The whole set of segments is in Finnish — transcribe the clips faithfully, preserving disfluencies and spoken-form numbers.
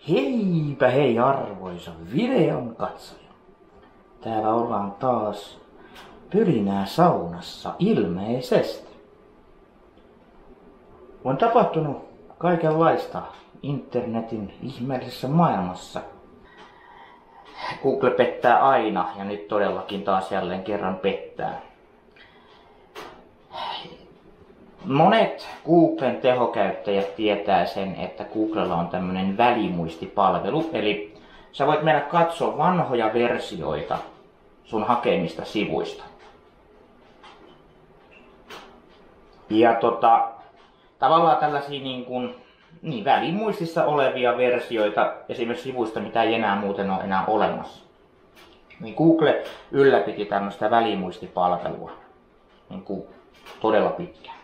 Heipä hei arvoisa videon katsoja. Täällä ollaan taas Pyrinää saunassa ilmeisesti. On tapahtunut kaikenlaista internetin ihmeellisessä maailmassa. Google pettää aina ja nyt todellakin taas jälleen kerran pettää. Monet Googlen tehokäyttäjät tietää sen, että Googlella on tämmönen välimuistipalvelu, eli sä voit mennä katsoa vanhoja versioita sun hakemista sivuista. Ja tota, tavallaan tällaisia niin kuin, niin välimuistissa olevia versioita esimerkiksi sivuista, mitä ei enää muuten ole enää olemassa. Niin Google ylläpiti tämmöistä välimuistipalvelua niin kuin todella pitkään.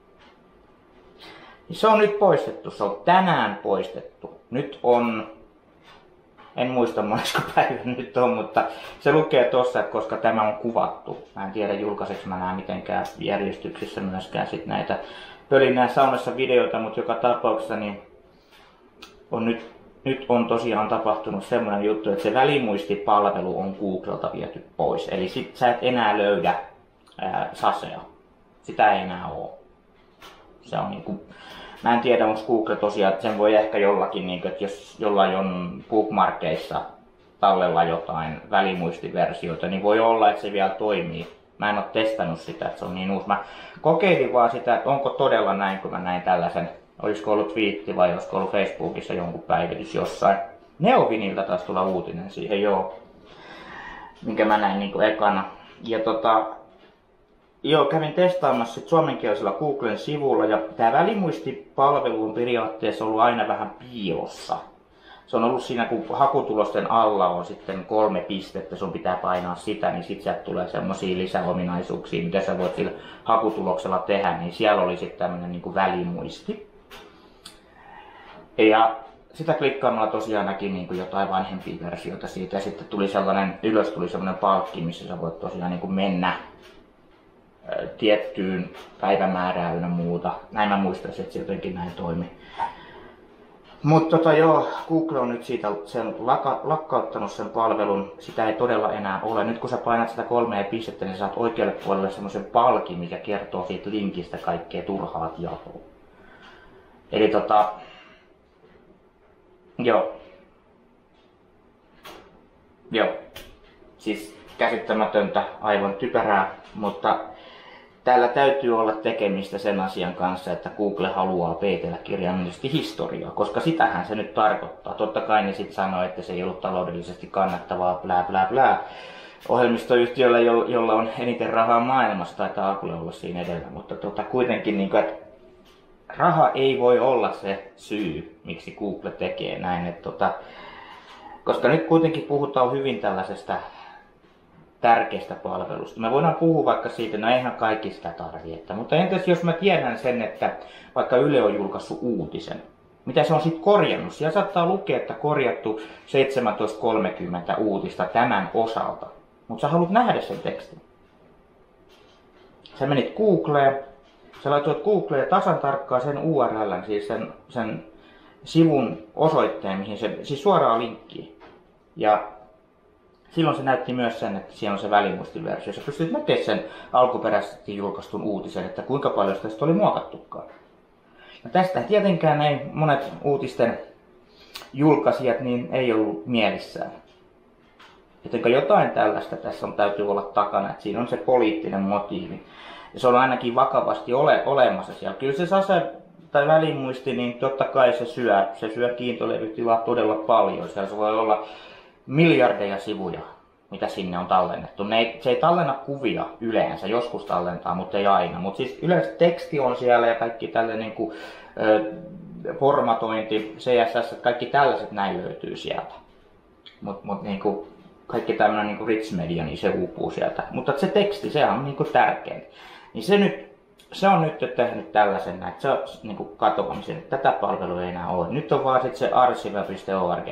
Se on nyt poistettu, se on tänään poistettu. Nyt on, en muista monesko päivä nyt on, mutta se lukee tossa, että koska tämä on kuvattu. Mä en tiedä julkaiseks mä nää mitenkään järjestyksissä myöskään sit näitä Pyrinää saunassa videoita, mutta joka tapauksessa niin on nyt, nyt on tosiaan tapahtunut semmoinen juttu, että se välimuistipalvelu on Googlelta viety pois. Eli sit sä et enää löydä ää, sasea. Sitä ei enää oo. Se on niinku, mä en tiedä onko Google tosiaan, että sen voi ehkä jollakin, niinku, että jos jollain on bookmarkeissa tallella jotain välimuistiversioita, niin voi olla, että se vielä toimii. Mä en oo testannut sitä, että se on niin uusi. Mä kokeilin vaan sitä, että onko todella näin, kun mä näin tällaisen, olisiko ollut twiitti vai olisiko ollut Facebookissa jonkun päivitys jossain. Neovinilta taas tulla uutinen siihen, joo, minkä mä näin niinku ekana. Ja tota, Joo, kävin testaamassa sit suomenkielisellä Googlen sivulla ja tämä välimuistipalvelu on periaatteessa ollut aina vähän piilossa. Se on ollut siinä, kun hakutulosten alla on sitten kolme pistettä, sun pitää painaa sitä, niin sit sieltä tulee semmosia lisäominaisuuksia, mitä sä voit sillä hakutuloksella tehdä, niin siellä oli sitten tämmönen niinku välimuisti. Ja sitä klikkaamalla tosiaan näki niinku jotain vanhempia versioita siitä ja sitten tuli sellainen, ylös tuli sellainen palkki, missä sä voit tosiaan niinku mennä tiettyyn päivämäärään ynnä muuta. Näin mä muistaisin, että se jotenkin näin toimi. Mutta tota joo, Google on nyt siitä sen laka, lakkauttanut sen palvelun. Sitä ei todella enää ole. Nyt kun sä painat sitä kolmea pistettä, niin saat oikealle puolelle semmoisen palkin, mikä kertoo siitä linkistä kaikkea turhaa tietoa. Eli tota, joo. Joo. Siis käsittämätöntä, aivan typerää, mutta täällä täytyy olla tekemistä sen asian kanssa, että Google haluaa peitellä kirjaimellisesti historiaa, koska sitähän se nyt tarkoittaa. Totta kai ne sit sanoo, että se ei ollut taloudellisesti kannattavaa, plää plää plää. Ohjelmistoyhtiöllä, jolla on eniten rahaa maailmassa, taitaa Apple olla siinä edellä, mutta tota, kuitenkin niin kuin, että raha ei voi olla se syy, miksi Google tekee näin. Että, tota, koska nyt kuitenkin puhutaan hyvin tällaisesta tärkeästä palvelusta. Me voidaan puhua vaikka siitä, no eihän kaikki sitä tarvitse, mutta entäs jos mä tiedän sen, että vaikka Yle on julkaissut uutisen, mitä se on sitten korjannut? Siellä saattaa lukea, että korjattu seitsemäntoista kolmekymmentä uutista tämän osalta, mutta sä haluat nähdä sen tekstin. Sä menit Googleen, sä laitoit Googleen tasan tarkkaan sen U R L:n, siis sen, sen sivun osoitteen, mihin se, siis suoraan linkkiin. Ja silloin se näytti myös sen, että siellä on se välimuistiversio. Sä pystyt näkemään sen alkuperäisesti julkaistun uutisen, että kuinka paljon tästä oli muokattukaan. Ja tästä tietenkään ei monet uutisten julkaisijat niin ei ollut mielissään. Jotenka jotain tällaista tässä on, täytyy olla takana, että siinä on se poliittinen motiivi. Ja se on ainakin vakavasti ole, olemassa siellä. Kyllä se sase tai välimuisti, niin totta kai se syö, se syö kiintolevytilaa todella paljon. Siellä se voi olla miljardeja sivuja, mitä sinne on tallennettu. Ne ei, se ei tallenna kuvia yleensä, joskus tallentaa, mutta ei aina. Mutta siis yleensä teksti on siellä ja kaikki tällainen niin kuin, ö, formatointi, C S S, kaikki tällaiset näin löytyy sieltä. Mutta mut, niin kaikki tämmöinen niin rich media, niin se uupuu sieltä. Mutta se teksti, se on niin kuin tärkeintä. Niin se, nyt, se on nyt tehnyt tällaisen, että se on niin kuin katoamisen. Tätä palvelua ei enää ole. Nyt on vaan sitten se archive piste org.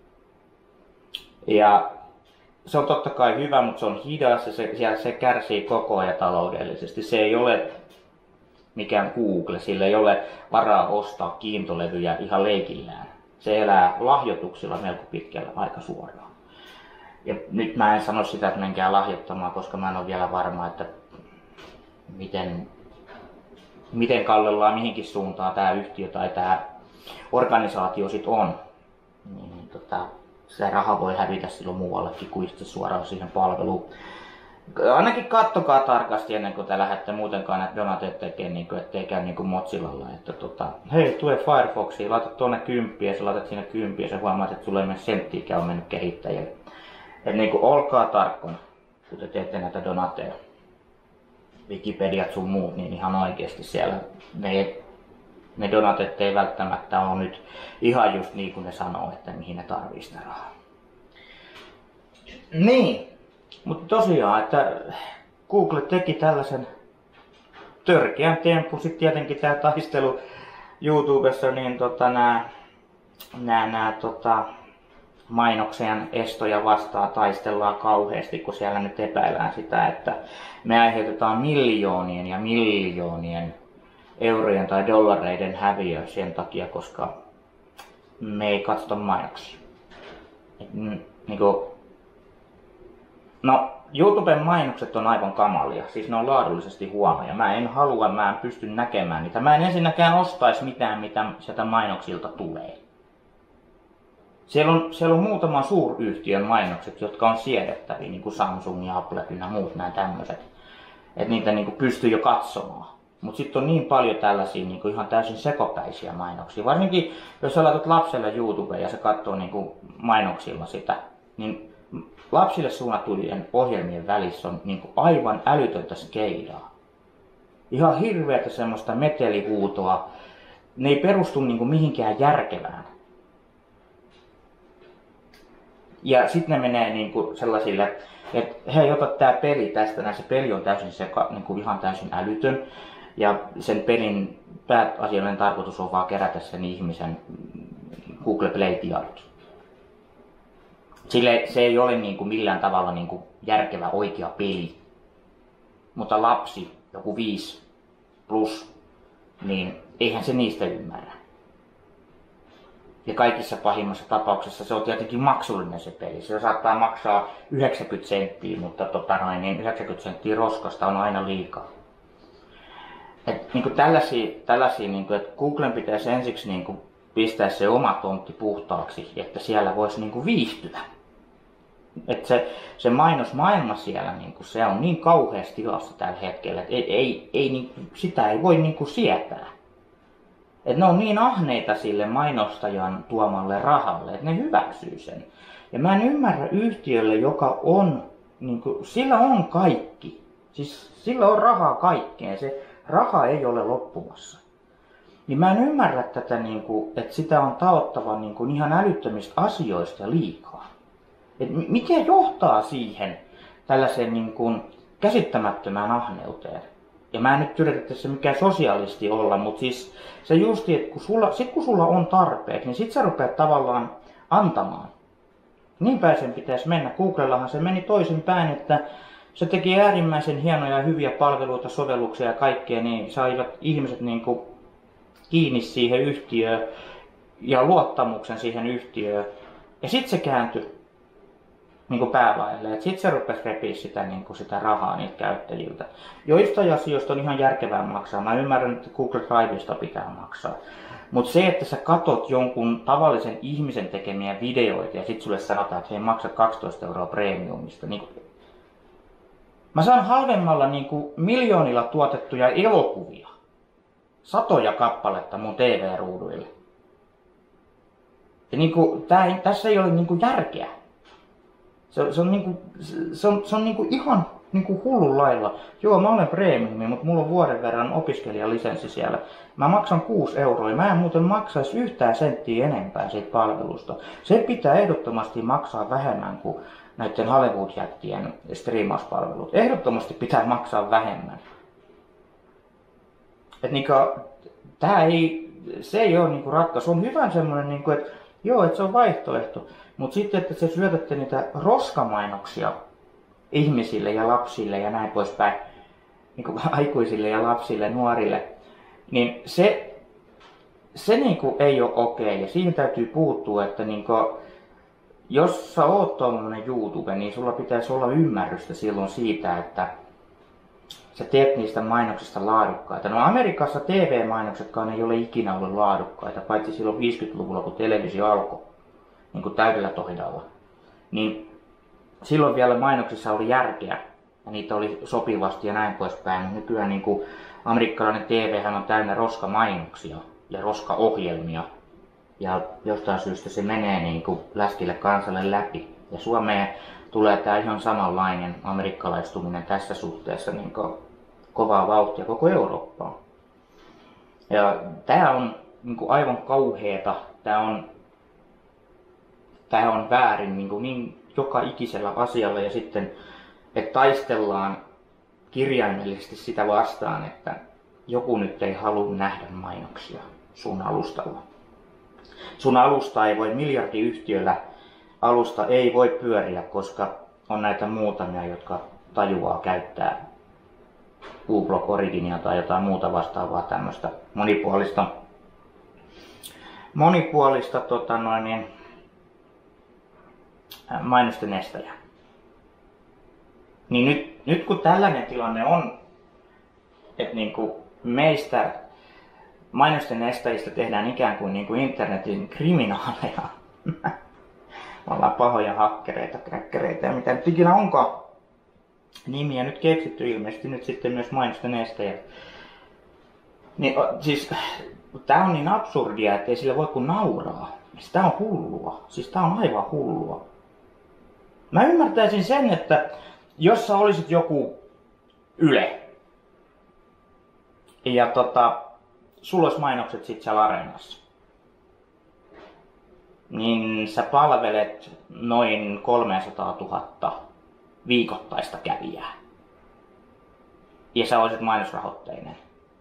Ja se on totta kai hyvä, mutta se on hidas ja se, se kärsii koko ajan taloudellisesti. Se ei ole mikään Google, sillä ei ole varaa ostaa kiintolevyjä ihan leikillään. Se elää lahjoituksilla melko pitkällä aika suoraan. Ja nyt mä en sano sitä, että menkää lahjoittamaan, koska mä en ole vielä varma, että miten, miten kallellaan mihinkin suuntaan tämä yhtiö tai tämä organisaatio sit on. Niin, niin tota, se raha voi hävitä silloin muuallekin kuin itse suoraan siihen palveluun. Ainakin kattokaa tarkasti ennen kuin te lähdette muutenkaan näitä donateja tekemään, niin ettei käy niin kuin Mozillalla, että tota, hei, tue Firefoxiin, laitat tuonne kymppiä, ja sä laitat sinne kymppiä, ja sä huomaat, että sulla ei mene senttiikään on mennyt kehittäjille. Että niin kuin olkaa tarkkana, kun te teette näitä donateja. Wikipediat sun muut, niin ihan oikeasti siellä ne, ne donatet ei välttämättä ole nyt ihan just niin kuin ne sanoo, että mihin ne tarvii sitä rahaa. Niin. Mutta tosiaan, että Google teki tällaisen törkeän tempun. Sitten tietenkin tämä taistelu YouTubessa, niin tota, nämä, nämä, nämä tota, mainoksien estoja vastaan taistellaan kauheasti, kun siellä nyt epäillään sitä, että me aiheutetaan miljoonien ja miljoonien eurojen tai dollareiden häviö sen takia, koska me ei katsota mainoksia. Et, niin kuin, no, YouTuben mainokset on aivan kamalia, siis ne on laadullisesti huonoja. Mä en halua, mä en pysty näkemään niitä. Mä en ensinnäkään ostaisi mitään, mitä sieltä mainoksilta tulee. Siellä on, siellä on muutama suuryhtiön mainokset, jotka on siedettäviä, niin kuin Samsung ja Apple ja muut nämä tämmöiset. Että niitä niin kuin pystyy jo katsomaan. Mutta sitten on niin paljon tällaisia niin kuin ihan täysin sekopäisiä mainoksia. Varsinkin jos sä laitat lapselle YouTubeen ja se katsoo niin kuin mainoksilla sitä, niin lapsille suunnattujen ohjelmien välissä on niin kuin aivan älytöntä skeidaa. Ihan hirveätä semmoista metelihuutoa. Ne ei perustu niin kuin mihinkään järkevään. Ja sitten ne menee niin kuin sellaisille, että hei, ota tää peli tästä, näin se peli on täysin seka, niin kuin ihan täysin älytön. Ja sen pelin pääasiallinen tarkoitus on vaan kerätä sen ihmisen Google Play-tiedot. Sille se ei ole niin kuin millään tavalla niin kuin järkevä oikea peli. Mutta lapsi, joku viisi plus, niin eihän se niistä ymmärrä. Ja kaikissa pahimmassa tapauksessa se on tietenkin maksullinen se peli. Se saattaa maksaa yhdeksänkymmentä senttiä, mutta tota noin, niin yhdeksänkymmentä senttiä roskasta on aina liikaa. Et, niin kuin tällaisia, tällaisia niin kuin, että Googlen pitäisi ensiksi niin kuin, pistää se oma tontti puhtaaksi, että siellä voisi niin kuin, viihtyä. Että se, se mainosmaailma siellä, niin kuin, se on niin kauheassa tilassa tällä hetkellä, että ei, ei, ei, niin, sitä ei voi niin kuin, sietää. Että ne on niin ahneita sille mainostajan tuomalle rahalle, että ne hyväksyy sen. Ja mä en ymmärrä yhtiölle, joka on, niin kuin, sillä on kaikki. Siis sillä on rahaa kaikkeen, se raha ei ole loppumassa. Niin mä en ymmärrä tätä, niin kuin, että sitä on taottava niin kuin, ihan älyttömistä asioista ja liikaa. Et mikä johtaa siihen tällaiseen niin kuin, käsittämättömään ahneuteen? Ja mä en nyt yritä tässä mikään sosialisti olla, mutta siis se justi, että kun sulla, sit kun sulla on tarpeeksi, niin sit sä rupeat tavallaan antamaan. Niin päin sen pitäisi mennä. Googlellahan se meni toisinpäin, että se teki äärimmäisen hienoja ja hyviä palveluita, sovelluksia ja kaikkea, niin saivat ihmiset niin kuin kiinni siihen yhtiöön ja luottamuksen siihen yhtiöön. Ja sit se kääntyi niin kuin päälaille. Et sit se rupesi repiä sitä, niin kuin sitä rahaa niiltä käyttäjiltä. Joistain asioista on ihan järkevää maksaa. Mä ymmärrän, että Google Drivesta pitää maksaa. Mutta se, että sä katot jonkun tavallisen ihmisen tekemiä videoita ja sit sulle sanotaan, että hei, maksa kaksitoista euroa premiumista. Niin mä saan halvemmalla niin kuin miljoonilla tuotettuja elokuvia. Satoja kappaletta mun T V-ruuduille. Ja niin kuin, tää ei, tässä ei ole niin kuin järkeä. Se, se on, niinku, se on, se on niinku ihan niinku hullun lailla. Joo, mä olen premiumi, mutta mulla on vuoden verran opiskelijalisenssi siellä. Mä maksan kuusi euroa ja mä en muuten maksaisi yhtään senttiä enempää siitä palvelusta. Se pitää ehdottomasti maksaa vähemmän kuin näiden Hollywood-jättien striimauspalvelut. Ehdottomasti pitää maksaa vähemmän. Et niinku, tää ei, se ei ole niinku ratkaisu. On hyvä semmonen, niinku, että joo, että se on vaihtoehto. Mutta sitten, että te syötätte niitä roskamainoksia ihmisille ja lapsille ja näin poispäin, niin kuin aikuisille ja lapsille, nuorille, niin se, se niinku ei ole okei ja siihen täytyy puuttua, että niinku, jos sä oot tommonen YouTube, niin sulla pitäisi olla ymmärrystä silloin siitä, että sä teet niistä mainoksista laadukkaita. No Amerikassa T V-mainoksetkaan ei ole ikinä ollut laadukkaita, paitsi silloin viisikymmentäluvulla, kun televisio alkoi niin kuin täydellä tohdalla. Niin silloin vielä mainoksissa oli järkeä ja niitä oli sopivasti ja näin poispäin. Nykyään niin kuin amerikkalainen T V:hän on täynnä roskamainoksia ja roskaohjelmia. Ja jostain syystä se menee niin kuin läskille kansalle läpi. Ja Suomeen tulee tää ihan samanlainen amerikkalaistuminen tässä suhteessa niin kuin kovaa vauhtia koko Eurooppaan. Ja tää on niin kuin aivan kauheeta. Tää on, tää on väärin niin, kuin niin joka ikisellä asialla ja sitten, että taistellaan kirjaimellisesti sitä vastaan, että joku nyt ei halua nähdä mainoksia sun alustalla. Sun alusta ei voi, miljardiyhtiöllä alusta ei voi pyöriä, koska on näitä muutamia, jotka tajuaa käyttää uBlock Originia tai jotain muuta vastaavaa tämmöistä monipuolista, monipuolista tota noin, niin, mainosten estäjää. Niin nyt, nyt kun tällainen tilanne on, että niin kuin meistä mainosten estäjistä tehdään ikään kuin, niin kuin internetin kriminaaleja. Me ollaan pahoja hakkereita, kräkkereitä ja mitä nyt ikinä onkaan nimiä nyt keksitty ilmeisesti nyt sitten myös mainosten estäjät. Niin, siis tää on niin absurdia, ettei sille voi kuin nauraa. Siis tää on hullua. Siis tää on aivan hullua. Mä ymmärtäisin sen, että jos sä olisit joku Yle ja tota, sulla olisi mainokset sit siellä Areenassa, niin sä palvelet noin kolmesataatuhatta viikoittaista kävijää. Ja sä olisit mainosrahoitteinen.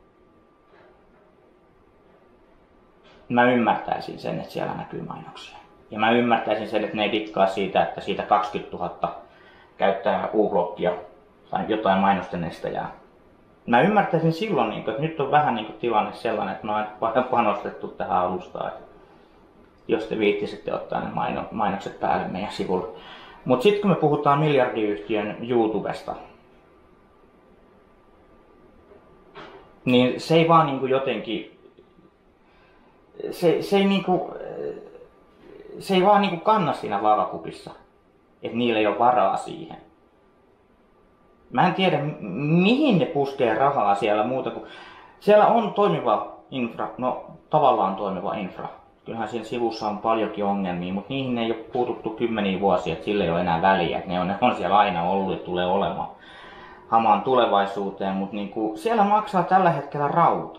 Mä ymmärtäisin sen, että siellä näkyy mainoksia. Ja mä ymmärtäisin sen, että ne ei dikkaa siitä, että siitä kaksikymmentätuhatta käyttää uBlockia tai jotain mainosten estäjää. Mä ymmärtäisin silloin, että nyt on vähän tilanne sellainen, että me on panostettu tähän alustaan. Jos te viittisitte ottaa ne mainokset päälle meidän sivulla. Mutta sitten kun me puhutaan miljardiyhtiön YouTubesta, niin se ei vaan niinku jotenkin, se, se, ei niinku, se ei vaan niinku kanna siinä vaakakupissa, että niillä ei ole varaa siihen. Mä en tiedä mihin ne puskee rahaa siellä muuta kuin, siellä on toimiva infra, no tavallaan toimiva infra. Kyllähän siinä sivussa on paljonkin ongelmia, mutta niihin ei ole puututtu kymmeniä vuosia, että sillä ei ole enää väliä. Ne on, ne on siellä aina ollut ja tulee olemaan hamaan tulevaisuuteen, mutta niinku, siellä maksaa tällä hetkellä rauta.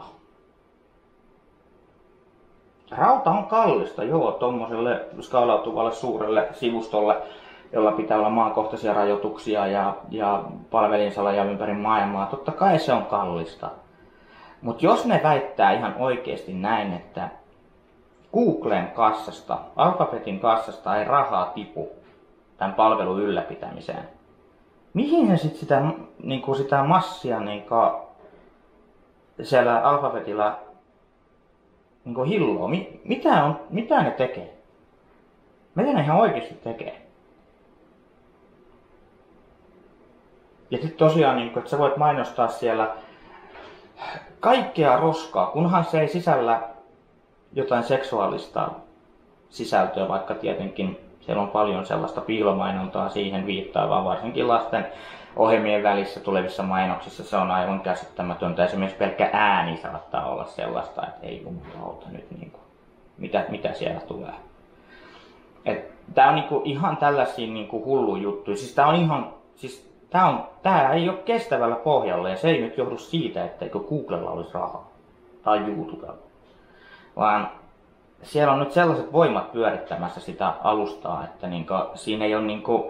Rauta on kallista, joo, tommoselle skaalautuvalle suurelle sivustolle, jolla pitää olla maakohtaisia rajoituksia ja, ja palvelinsaloja ympäri maailmaa. Totta kai se on kallista. Mutta jos ne väittää ihan oikeasti näin, että Googlen kassasta, Alphabetin kassasta ei rahaa tipu tämän palvelun ylläpitämiseen, mihin he sitten sitä, niinku sitä massia niinku, siellä Alphabetilla niinku hilloo? Mi, mitä, on, mitä ne tekee? Mitä ne ihan oikeasti tekee? Ja sitten tosiaan, niinku, että sä voit mainostaa siellä kaikkea roskaa, kunhan se ei sisällä jotain seksuaalista sisältöä, vaikka tietenkin siellä on paljon sellaista piilomainontaa siihen viittaavaa, varsinkin lasten ohjelmien välissä tulevissa mainoksissa se on aivan käsittämätöntä. Esimerkiksi pelkkä ääni saattaa olla sellaista, että ei jumalauta nyt niinku, mitä, mitä siellä tulee. Et tää on niinku ihan tällaisia niinku hullu juttuja. Siis tää on ihan, siis tää, on, tää ei ole kestävällä pohjalla ja se ei nyt johdu siitä, etteikö Googlella olisi rahaa tai YouTubella. Vaan siellä on nyt sellaiset voimat pyörittämässä sitä alustaa, että niinku, siinä ei ole niinku,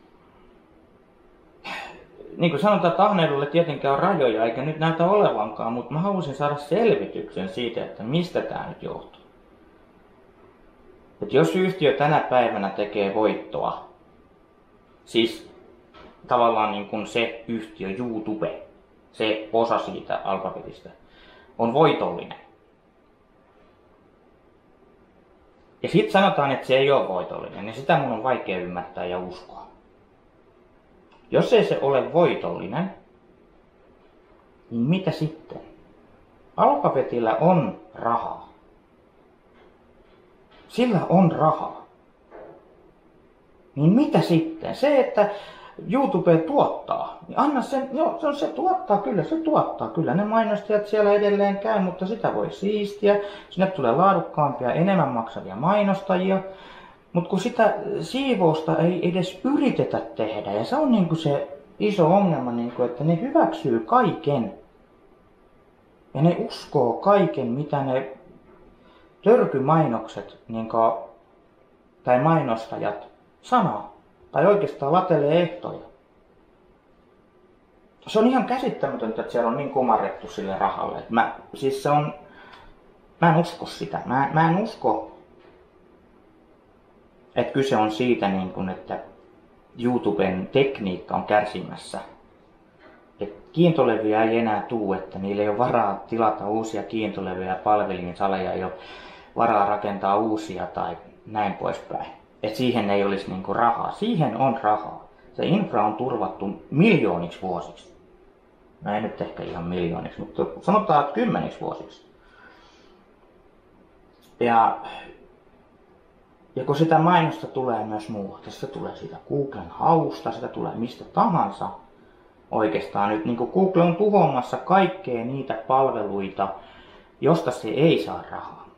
niin kuin sanotaan, että ahneilulle tietenkään on rajoja, eikä nyt näytä olevankaan, mutta mä haluaisin saada selvityksen siitä, että mistä tämä nyt johtuu. Että jos yhtiö tänä päivänä tekee voittoa, siis tavallaan niin kuin se yhtiö YouTube, se osa siitä Alphabetista, on voitollinen, Ja sitten sanotaan, että se ei ole voitollinen, niin sitä mun on vaikea ymmärtää ja uskoa. Jos ei se ole voitollinen, niin mitä sitten? Alphabetillä on rahaa. Sillä on rahaa. Niin mitä sitten? Se, että YouTube tuottaa, niin anna sen, joo, se, se tuottaa kyllä, se tuottaa kyllä. Ne mainostajat siellä edelleen käy, mutta sitä voi siistiä. Sinne tulee laadukkaampia, enemmän maksavia mainostajia. Mutta kun sitä siivousta ei edes yritetä tehdä, ja se on niinku se iso ongelma, niinku, että ne hyväksyy kaiken. Ja ne uskoo kaiken, mitä ne törkymainokset niinku, tai mainostajat sanoo. Tai oikeastaan latelee ehtoja. Se on ihan käsittämätöntä, että siellä on niin kumarrettu sille rahalle. Mä, siis se on, mä en usko sitä. Mä, mä en usko, että kyse on siitä, niin kun, että YouTuben tekniikka on kärsimässä. Et kiintolevyjä ei enää tuu, että niillä ei ole varaa tilata uusia kiintolevyjä ja palvelinsaleja, ei ole varaa rakentaa uusia tai näin poispäin. Että siihen ei olisi niinku rahaa. Siihen on rahaa. Se infra on turvattu miljooniksi vuosiksi. No ei nyt ehkä ihan miljooniksi, mutta sanotaan että kymmeniksi vuosiksi. Ja, ja kun sitä mainosta tulee myös muualta, se tulee siitä Googlen hausta, sitä tulee mistä tahansa. Oikeastaan nyt niin Google on tuhoamassa kaikkea niitä palveluita, josta se ei saa rahaa.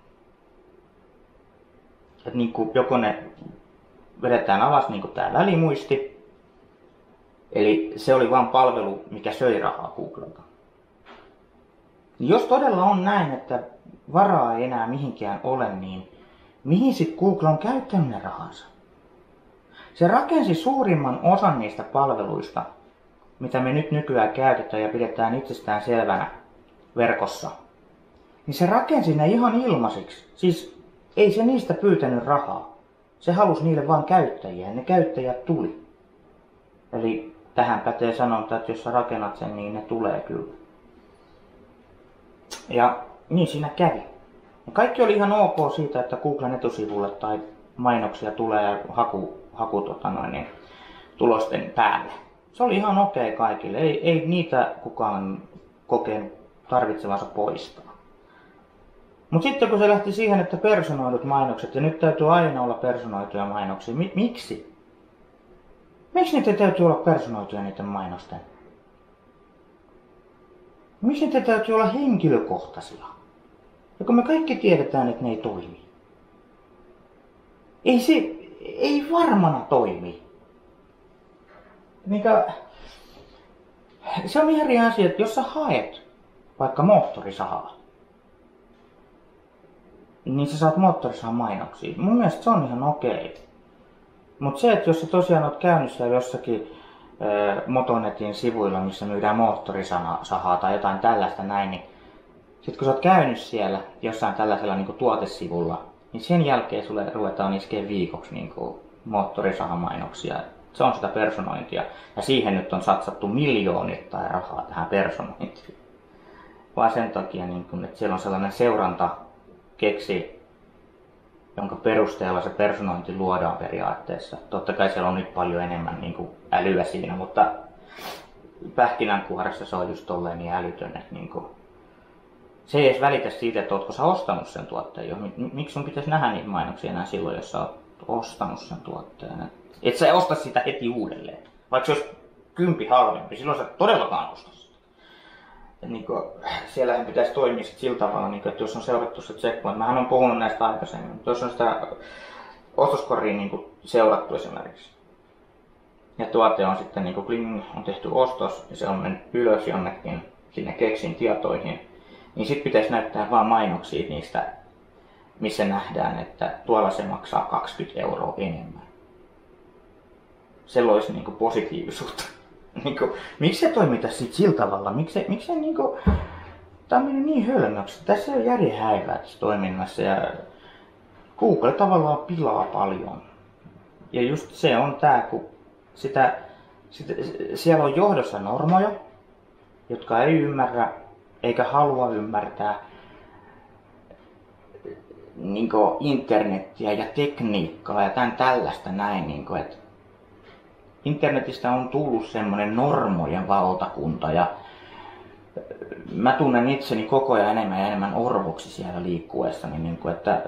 Et niin kuin joko ne vedetään alas niin kuin tää välimuisti, eli se oli vain palvelu, mikä söi rahaa Googlelta. Jos todella on näin, että varaa ei enää mihinkään ole, niin mihin sitten Google on käyttänyt ne rahansa? Se rakensi suurimman osan niistä palveluista, mitä me nyt nykyään käytetään ja pidetään itsestään selvänä verkossa. Niin se rakensi ne ihan ilmaisiksi. Siis ei se niistä pyytänyt rahaa. Se halusi niille vain käyttäjiä ja ne käyttäjät tuli. Eli tähän pätee sanonta, että jos sä rakennat sen, niin ne tulee kyllä. Ja niin siinä kävi. Ja kaikki oli ihan ok siitä, että Googlen etusivulle tai mainoksia tulee haku, haku tota noin, niin, tulosten päälle. Se oli ihan okei kaikille. Ei, ei niitä kukaan kokenut tarvitsevansa poistaa. Mutta sitten kun se lähti siihen, että personoidut mainokset, ja nyt täytyy aina olla personoituja mainoksia. Mi- miksi? Miksi niitä täytyy olla personoituja niiden mainosten? Miksi niitä täytyy olla henkilökohtaisia? Ja kun me kaikki tiedetään, että ne ei toimi. Ei se, ei varmana toimi. Mikä, se on ihan eri asia, että jos sä haet vaikka moottorisahaa, niin sä saat moottorisahan mainoksia. Mun mielestä se on ihan okei. Mutta se, että jos sä tosiaan oot käynyt siellä jossakin ää, Motonetin sivuilla, missä myydään moottorisahaa tai jotain tällaista näin, niin sit kun sä oot käynyt siellä jossain tällaisella niin kuin tuotesivulla, niin sen jälkeen sulle ruvetaan iskeen viikoksi niin kuin moottorisahan mainoksia. Se on sitä personointia. Ja siihen nyt on satsattu miljoonittain rahaa tähän personointiin. Vaan sen takia, niin kun, että siellä on sellainen seuranta keksi, jonka perusteella se personointi luodaan periaatteessa. Totta kai siellä on nyt paljon enemmän niin kuin älyä siinä, mutta pähkinänkuoressa se on just tolleen niin älytön, että niin kuin, se ei edes välitä siitä, että ootko sä ostanut sen tuotteen jo. Miksi sun pitäisi nähdä niitä mainoksia enää silloin, jos sä oot ostanut sen tuotteen? Et sä osta sitä heti uudelleen. Vaikka se olisi kympi halvempi, silloin sä todellakaan osta sitä. Et niin kuin, siellähän pitäisi toimia sit sillä tavalla, niin kuin, että jos on seurattu se checkpoint. Mähän on puhunut näistä aikaisemmin, mutta jos on sitä ostoskoriin niin kuin seurattu esimerkiksi. Ja tuote on sitten niin kuin kling, on tehty ostos ja se on mennyt ylös jonnekin sinne keksin tietoihin. Niin sit pitäisi näyttää vaan mainoksia niistä, missä nähdään, että tuolla se maksaa kaksikymmentä euroa enemmän. Se loisi niinku positiivisuutta. Niinku, miksi se toimita sit sillä tavalla? Miksi, miksi se niinku, tää on mennyt niin hölmöksi? Tässä on järjen häivää tässä toiminnassa ja Google tavallaan pilaa paljon. Ja just se on tää, kun sitä, sitä, siellä on johdossa normoja, jotka ei ymmärrä eikä halua ymmärtää niin kuin internettiä ja tekniikkaa ja tämän tällaista näin. Niin kuin, että internetistä on tullut semmoinen normojen valtakunta ja mä tunnen itseni koko ajan enemmän ja enemmän orvoksi siellä liikkuessani. Niin kuin, että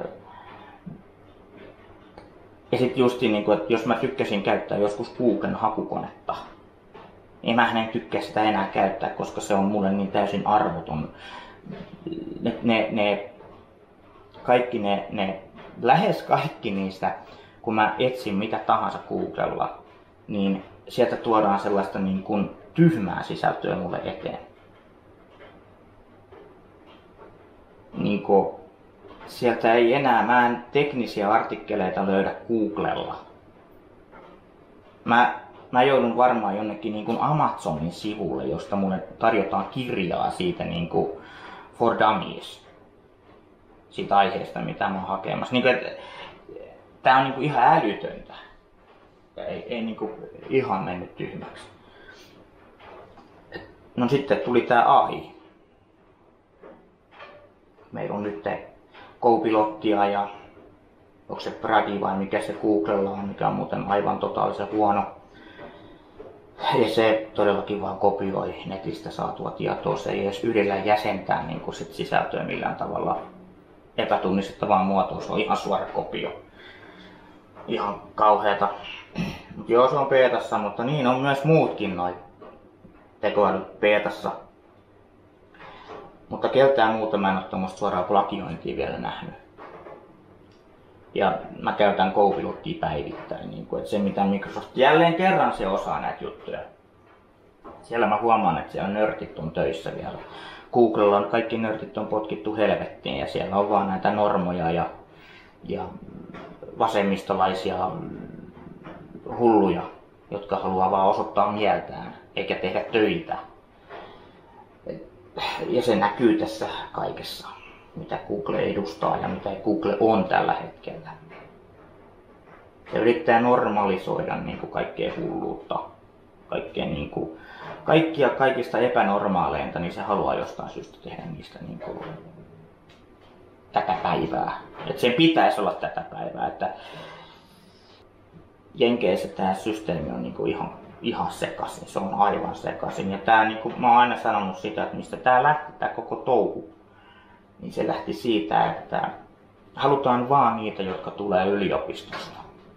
ja sit justiin, niin kuin, että jos mä tykkäsin käyttää joskus Googlen hakukonetta, niin mä en tykkää sitä enää käyttää, koska se on mulle niin täysin arvoton. Ne, ne, ne, kaikki ne, ne, lähes kaikki niistä, kun mä etsin mitä tahansa Googlella, niin sieltä tuodaan sellaista niin kuin tyhmää sisältöä mulle eteen. Niin kuin, sieltä ei enää, mä en teknisiä artikkeleita löydä Googlella. Mä, mä joudun varmaan jonnekin niin kuin Amazonin sivulle, josta mulle tarjotaan kirjaa siitä niin kuin for dummies. Siitä aiheesta, mitä mä oon hakemassa. Niin kuin, että, tää on niin kuin ihan älytöntä. Ei, ei niin kuin ihan mennyt tyhmäksi. No sitten tuli tää A I. Meillä on nyt Copilottia ja onko se Brady vai mikä se Googlella on, mikä on muuten aivan totaalisen huono. Ja se todellakin vaan kopioi netistä saatua tietoa, se ei edes yrillä jäsentää niin kuin sit sisältöä millään tavalla epätunnistettavaan muotoon, se on ihan suora kopio. Ihan kauheeta. Mut joo, se on beetassa, mutta niin on myös muutkin noi tekoälyt beetassa. Mutta keltään muuta mä en ole tommoista suoraa plagiointia vielä nähnyt. Ja mä käytän Copilottia päivittäin, niin kuin, että se mitä Microsoft jälleen kerran se osaa näitä juttuja. Siellä mä huomaan, että siellä nörtit on töissä vielä. Googlella on kaikki nörtit on potkittu helvettiin ja siellä on vaan näitä normoja ja, ja vasemmistolaisia hulluja, jotka haluaa vaan osoittaa mieltään eikä tehdä töitä. Ja se näkyy tässä kaikessa, mitä Google edustaa ja mitä Google on tällä hetkellä. Se yrittää normalisoida niin kuin kaikkea hulluutta, kaikkea, niin kuin, kaikkia kaikista epänormaaleinta, niin se haluaa jostain syystä tehdä niistä niin kuin, tätä päivää. Et sen pitäisi olla tätä päivää. Että Jenkeissä tämä systeemi on niin kuin ihan ihan sekaisin, se on aivan sekaisin. Ja tää, niin kuin mä oon aina sanonut sitä, että mistä tää lähti, tää koko touhu, niin se lähti siitä, että halutaan vaan niitä, jotka tulee yliopistosta.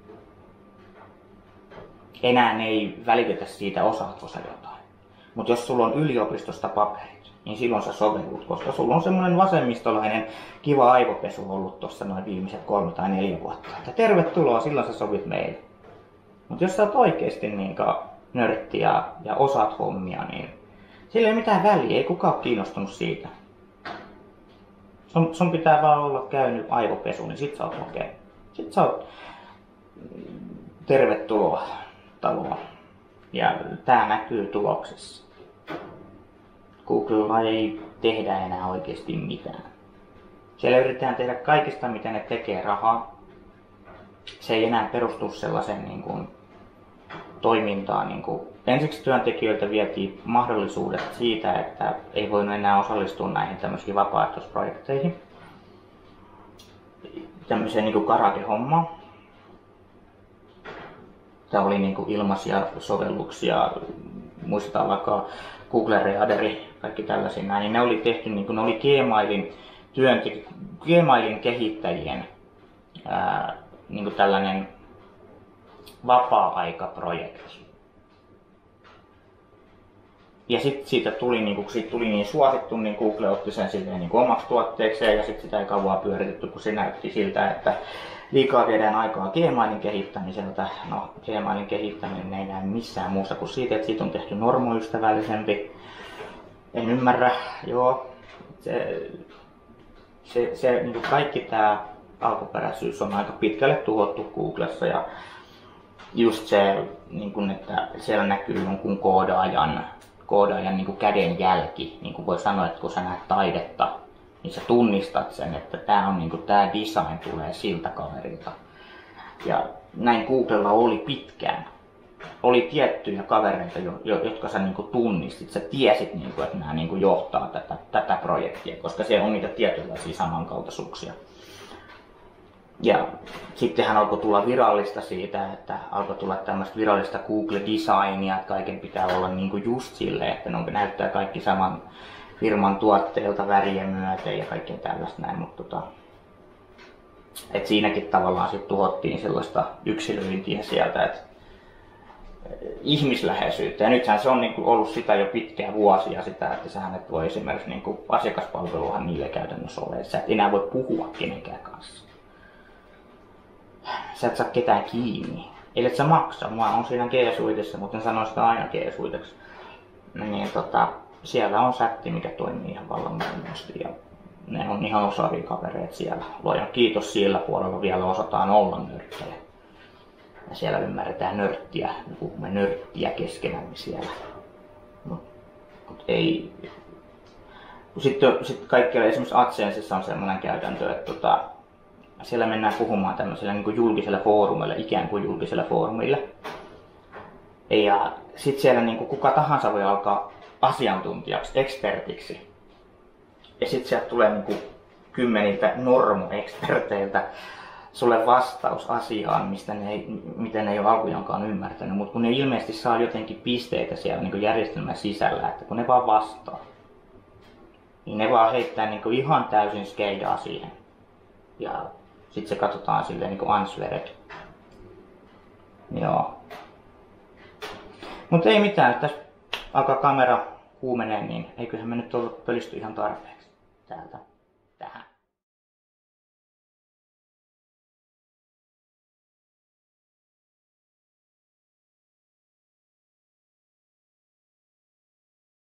Enää ei välitetä siitä, osaatko sä jotain. Mutta jos sulla on yliopistosta paperit, niin silloin sä sovellut, koska sulla on semmoinen vasemmistolainen kiva aivopesu ollut tuossa noin viimeiset kolme tai neljä vuotta. Että tervetuloa, silloin sä sovit meille. Mutta jos sä oot oikeesti niin nörtti ja, ja osaat hommia, niin sillä ei mitään väliä, ei kukaan ole kiinnostunut siitä. Sun, sun pitää vaan olla käynyt aivopesu, niin sit sä oot okei. Okay. Sit sä oot tervetuloa taloon. Ja tää näkyy tuloksessa. Googlella ei tehdä enää oikeesti mitään. Siellä yritetään tehdä kaikesta, mitä ne tekee rahaa. Se ei enää perustu sellaisen niin kuin toimintaan. Niin kuin ensiksi työntekijöiltä vietiin mahdollisuudet siitä, että ei voinut enää osallistua näihin tämmöisiin vapaaehtoisprojekteihin. Tämmöiseen niin kuin karate-hommaan. Tämä oli niin kuin ilmaisia sovelluksia, muistetaan vaikka Google Readeri, kaikki tällaisia näin, niin ne oli tehty, niin kuin ne oli Gmailin, työntek- Gmailin kehittäjien ää, niin kuin tällainen vapaa-aikaprojekti. Ja sitten siitä tuli, niin kuin, siitä tuli niin suosittu, niin Google otti sen silleen, niin kuin omaksi tuotteekseen ja sitten sitä ei kauan pyöritetty, kun se näytti siltä, että liikaa viedään aikaa Gmailin kehittämiseltä. No, Gmailin kehittäminen ei näy missään muussa kuin siitä, että siitä on tehty normoystävällisempi. En ymmärrä, joo. Se, se, se niin kuin kaikki tämä alkuperäisyys on aika pitkälle tuhottu Googlessa ja just se, niin kuin, että siellä näkyy jonkun koodaajan, koodaajan niin kuin kädenjälki. Niin kuin voi sanoa, että kun sä näet taidetta, niin sä tunnistat sen, että tää on niinku tää design tulee siltä kaverilta. Ja näin Googlella oli pitkään. Oli tiettyjä kavereita, jotka sä niinku tunnistit. Sä tiesit, niinku, että nämä niinku johtaa tätä, tätä projektia, koska siellä on niitä tietynlaisia samankaltaisuuksia. Ja sittenhän alkoi tulla virallista siitä, että alkoi tulla tämmöistä virallista Google-designia, että kaiken pitää olla niinku just silleen, että ne näyttää kaikki saman firman tuotteilta värien myöten ja kaikkea tällaista näin, mutta tota, et siinäkin tavallaan sit tuhottiin sellaista yksilöintiä sieltä, että ihmisläheisyyttä. Ja nythän se on niinku ollut sitä jo pitkään vuosia sitä, että sähän et voi esimerkiksi niinku asiakaspalveluhan niille käytännössä ole, että sä et enää voi puhua kenenkään kanssa. Sä et saa ketään kiinni. Eli sä maksa. Mä on siinä G-suitessa, mutta en sano sitä aina G-suiteksi. Niin tota, siellä on sätti, mikä toimii ihan vallan mainiosti. Ja ne on ihan osaavia kavereita siellä. Luojan kiitos sillä puolella vielä osataan olla nörttejä. Ja siellä ymmärretään nörttiä, me puhumme nörttiä keskenämme siellä. Mut, mut ei. Sitten sit kaikkialla esimerkiksi Adsensessa on sellainen käytäntö, että tota, siellä mennään puhumaan tämmöiselle niin kuin julkiselle foorumille, ikään kuin julkiselle foorumille. Ja sitten siellä niin kuin kuka tahansa voi alkaa asiantuntijaksi, ekspertiksi. Ja sitten sieltä tulee niin kuin kymmeniltä normu-eksperteiltä sulle vastaus asiaan, mistä ne ei, mitä ne ei ole alkujaankaan ymmärtänyt. Mutta kun ne ilmeisesti saa jotenkin pisteitä siellä niin kuin järjestelmän sisällä, että kun ne vaan vastaa, niin ne vaan heittää niin kuin ihan täysin skeidaa siihen. Ja sitten se katsotaan silleen niin kuin answered. Joo. Mutta ei mitään, että tässä alkaa kamera kuumenee, niin eiköhän me nyt ole pölisty ihan tarpeeksi täältä.